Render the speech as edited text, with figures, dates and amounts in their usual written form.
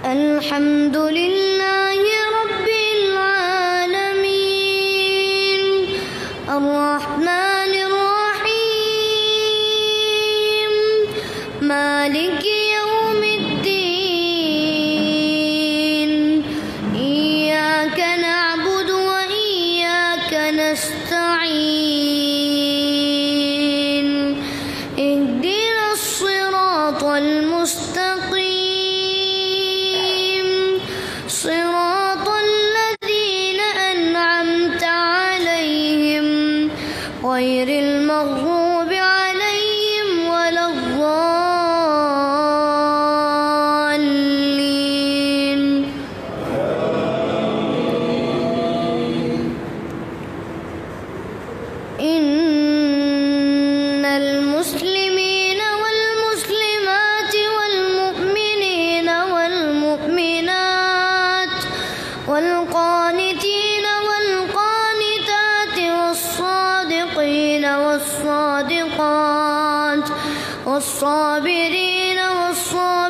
الحمد لله رب العالمين الرحمن الرحيم مالك يوم الدين إياك نعبد وإياك نستعين اهدنا الصراط المستقيم صراط الذين أنعمت عليهم غير المغضوب عليهم ولا الضالين. إن المسلمين والمسلمات والمؤمنين والمؤمنات والقانتين والقانتات والصادقين والصادقات والصابرين والصابرين